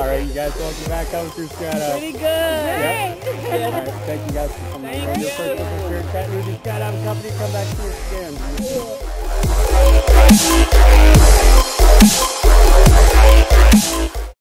right, you guys welcome back coming through Skydive. Pretty good. Yep. All right, thank you guys for coming. Thank Your first you. here at Chattanooga Skydive Company. Come back to us again.